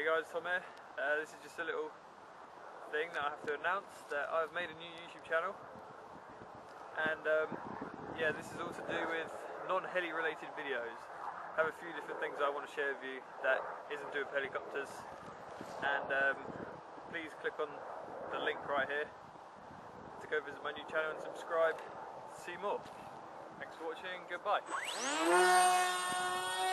Hey guys, Tom here. This is just a little thing that I have to announce that I've made a new YouTube channel, and yeah, this is all to do with non-heli related videos. I have a few different things I want to share with you that isn't to do with helicopters, and please click on the link right here to go visit my new channel and subscribe to see more. Thanks for watching, goodbye.